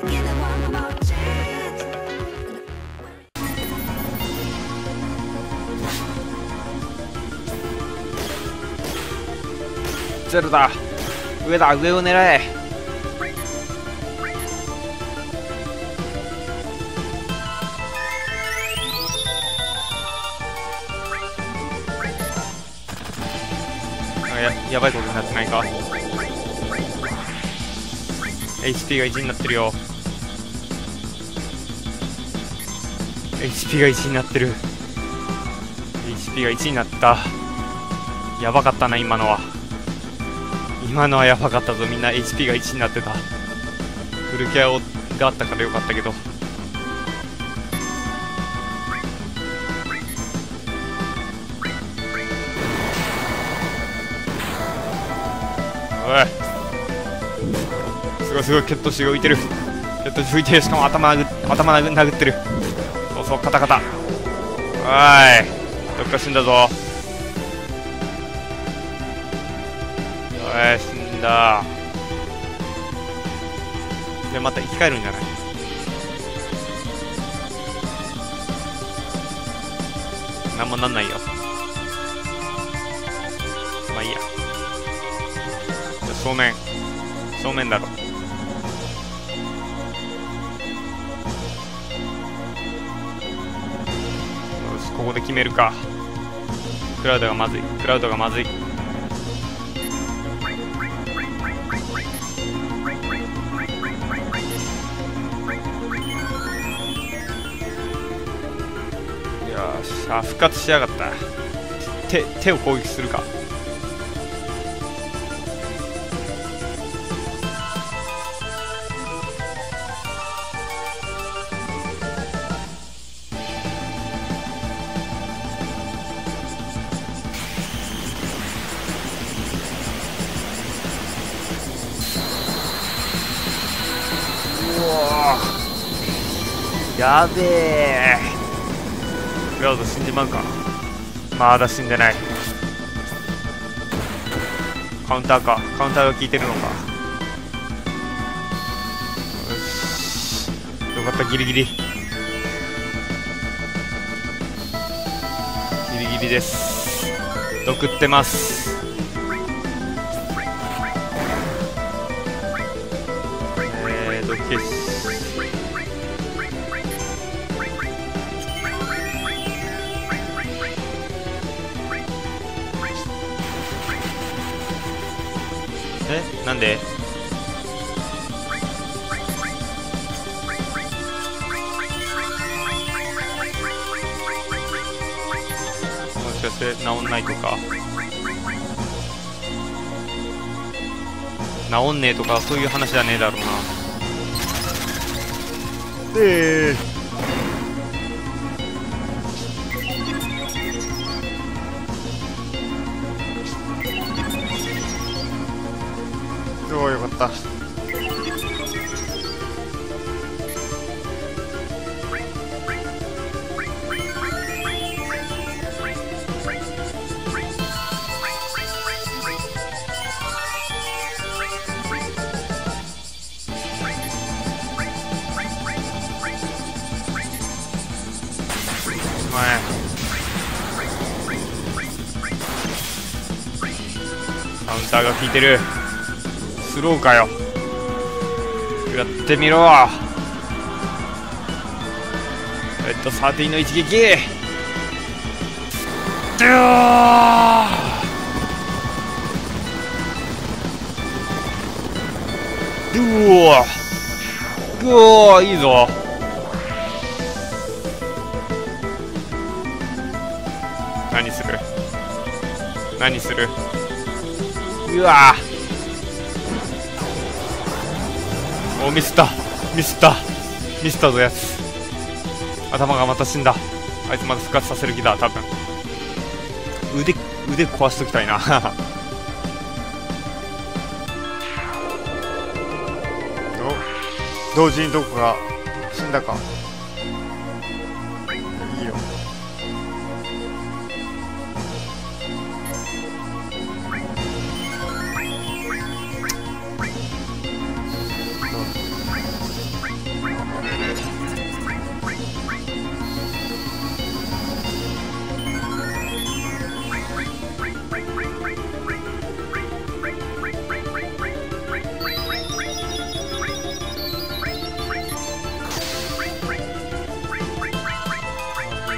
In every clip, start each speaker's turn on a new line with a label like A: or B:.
A: ゼロだ。上だ、上を狙え。やばいことになってないか。 HP が1になってるよ。 HP が1になってる。 HP が1になった。やばかったな今のは。今のはやばかったぞ。みんな HP が1になってた。フルケアがあったからよかったけど。おい、すごいすごい、血糖値が浮いてる。血糖値浮いてる。しかも頭殴ってる。そうそう、カタカタ。おい、どっか死んだぞ。おい、死んだ。でまた生き返るんじゃない。なんもなんないよ。まあいいや。じゃあ正面だろ。よし、ここで決めるか。クラウドがまずい。クラウドがまずい。あ、復活しやがった。手を攻撃するか。うわー、やべえ。クラウド死んじまうか。まだ死んでない。カウンターか。カウンターが効いてるのか。よし、よかった。ギリギリです。毒ってます。毒消し。なんで？もしかして治んないとか、治んねえとかそういう話じゃねえだろうな。よかった。カウンターが効いてる。スローかよ。やってみろ。13の一撃。ドゥー、いいぞ。何する。うわー、お、ミスったぞやつ。頭がまた死んだ。あいつまた復活させる気だ多分。腕壊しときたいな。同時にどこが死んだか。いいよ。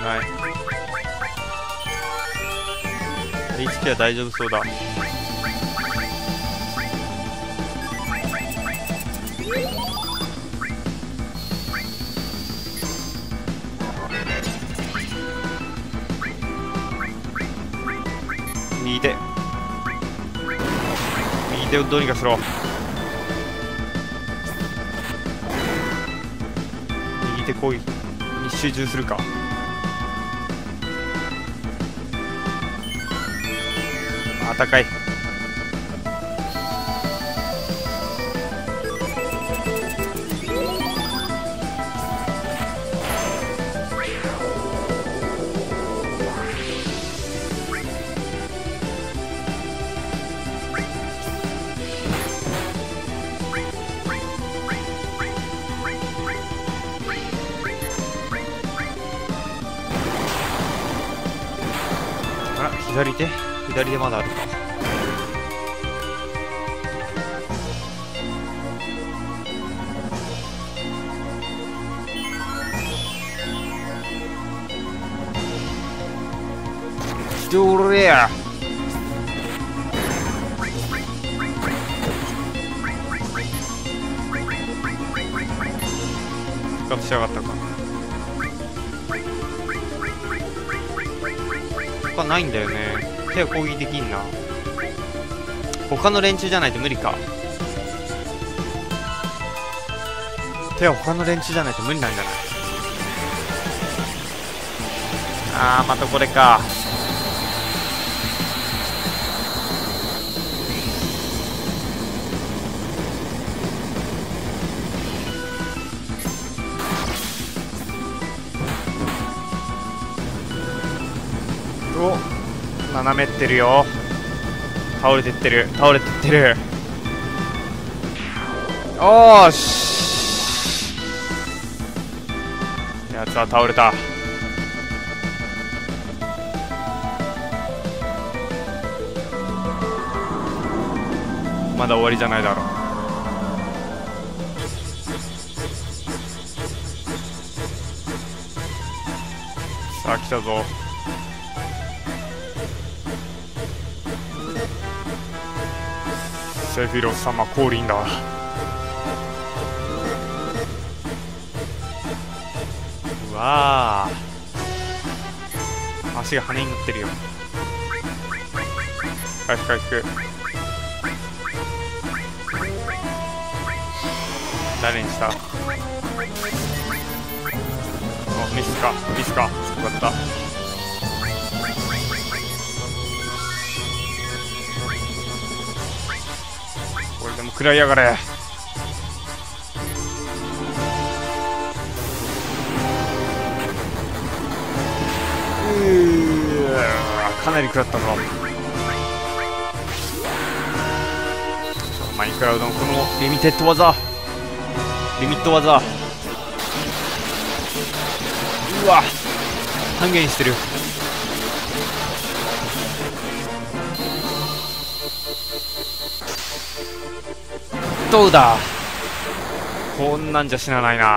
A: ない。 HP は大丈夫そうだ。右手をどうにかしろ。右手攻撃に集中するか。高い。あら、左手まだあるか。どれや。復活しやがったか。他ないんだよね。手は攻撃できんな。他の連中じゃないと無理か。手は他の連中じゃないと無理なんじゃない。あー、またこれか。お、斜めってるよ。倒れてってる。おーし、やつは倒れた。まだ終わりじゃないだろう。さあ来たぞ。セフィロス様降臨だ。うわー、足が羽になってるよ。回復。誰にした。あ、ミスか。よかった。これでも食らいやがれ。かなり食らったぞ。マインクラウドのこのリミット技。うわ、半減してる。どうだ、こんなんじゃ死なないな。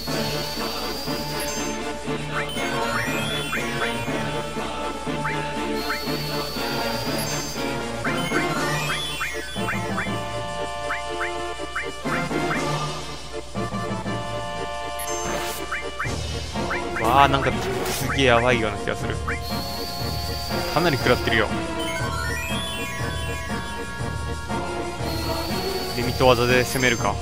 A: わあ、なんかすげえやばいような気がする。かなり食らってるよ。リミット技で攻めるか。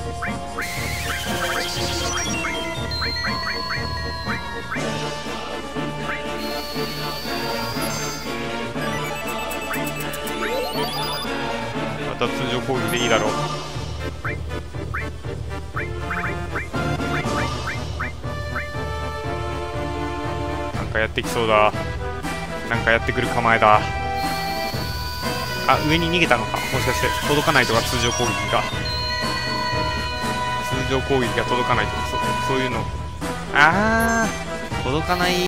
A: また通常攻撃でいいだろう。やってきそうだ。なんかやってくる構えだ。あ、上に逃げたのか。もしかして届かないとか。通常攻撃が届かないとか、そういうの。あー、届かない。